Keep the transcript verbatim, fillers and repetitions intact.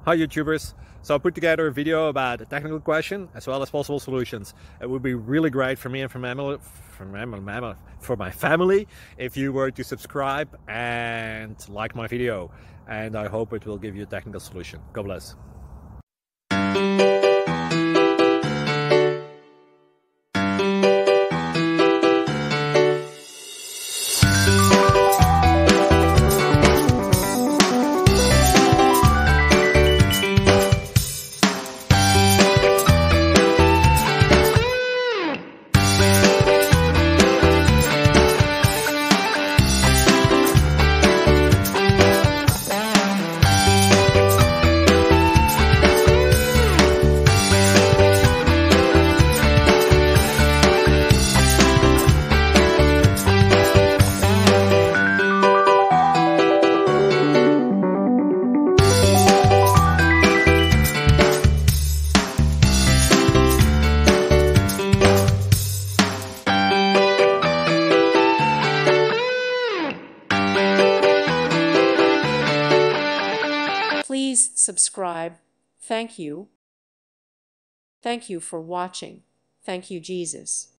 Hi YouTubers! So I put together a video about a technical question as well as possible solutions. It would be really great for me and for my family, for my, for my family if you were to subscribe and like my video, and I hope it will give you a technical solution. God bless. Please subscribe. Thank you. Thank you for watching. Thank you, Jesus.